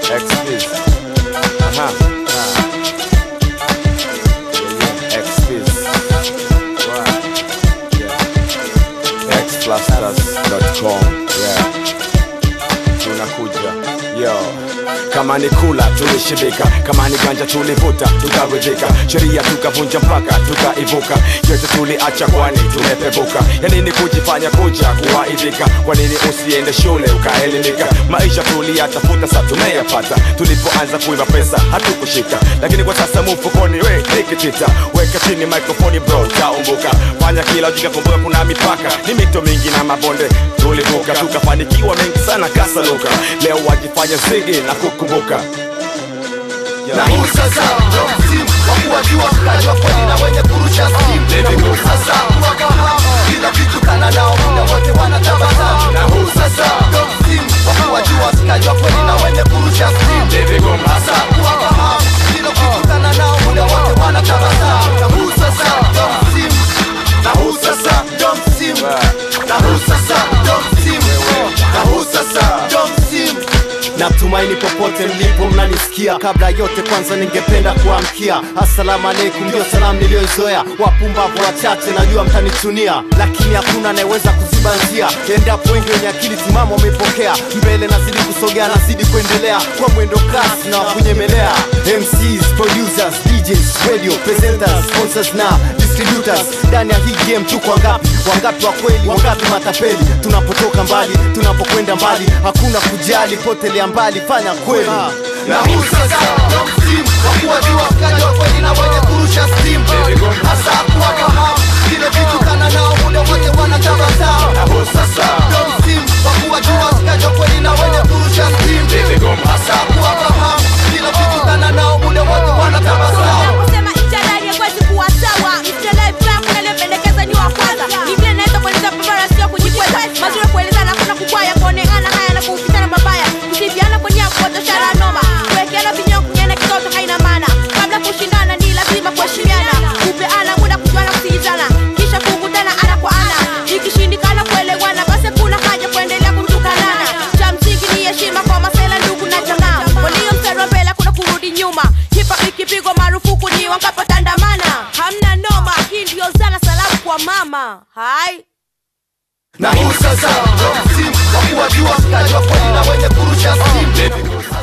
X-Biz. X-Biz. Xplasters.com. Tunakuja. Yo. Kama ni kula tulishibika, kama ni ganja tulivuta tukaridhika, sheria tukavunja mpaka tukaivuka, yote tuliacha kwani tumepevuka. Ya nini kujifanya kuja kuwaidhika? Kwa nini usiende shule ukaelimika? Maisha tuliyatafuta sasa tumeyapata, tulipoanza kuiba pesa hatukushika, lakini kwa sasa mfukoni we nikitita. Weka chini microphone bro taumbuka, fanya kila ujika, kumbuka kuna mipaka, ni mito mingi na mabonde tulivuka, tukafanikiwa mengi sana kasaluka. Leo wajifanya zigi na kukumbuka. Na huu sasa ndo msimu wa kuwajua mkaji wa kweli na wenye kurusha simu. Na huu sasa kuwafahamu kila kitu kana nao muda wote wanatabasamu. Na huu sasa ndo msimu wa kuwajua mkaji wa kweli na wenye kurusha simu. Sasa kuwafahamu kila kitu kana nao muda wote wanatabasamu. Na huu sasa ndo msimu. Na huu sasa ndo msimu. Na huu sasa ndo msimu. Na huu sasa ndo msimu. Natumaini popote mlipo mnanisikia. Kabla yote kwanza ningependa kuamkia assalamu alaikum, ndio salamu nilioizoea. Wapumbavu wachache najua mtanichunia, lakini hakuna anayeweza kuziba njia. Endapo wengi wenye akili timamu wamepokea, mbele nazidi kusogea, nazidi kuendelea kwa mwendo kasi na kunyemelea. MCs, producers, DJs, radio presenters, sponsors na distributors. Ndani ya hii game tuko wangapi? Wangapi wa kweli, wangapi matapeli? Tunapotoka mbali, tunapokwenda mbali, hakuna kujali, potelea mbali, fanya kweli. Na huu sasa ndo msimu wa kuwajua mkaji wa kweli na wenye kurusha steam. Hasa kuwafahamu kile vitu kana nao muda wote wanatabasamu. Na huu sasa ndo msimu wa kuwajua mkaji wa kweli na wenye kurusha steam. Hasa kuwafahamu kile vitu kana nao muda wote wanatabasamu. Kusema ichadari ya kwezi kuwa sawa, mstela ifaa kuna lempendekeza ni wa kwanza. Nivile naeza kueleza pabara sio kujikweza, mazuri kueleza na kuna kukwaya, kuonekana haya na kufikana mabaya, kusifiana kwenye kukoto shara noma, kuwekeana vinyo kunyena kitoto haina maana. Kabla kushindana ni lazima kuheshimiana, kupeana muda kujuana kusikizana, kisha kukutana ana kwa ana. Ikishindikana kuelewana basi kuna haja kuendelea kutukanana. Cha msingi ni heshima kwa masela ndugu na jamaa, walio mstari wa mbele kuna kurudi nyuma. Hipa ikipigwa marufuku ni wangapo tandamana. Hamna noma, hii ndio zana salamu kwa mama. Hai. Na huu sasa ndo msimu wa kuwajua mkaji wa kweli na wenye kurusha simu.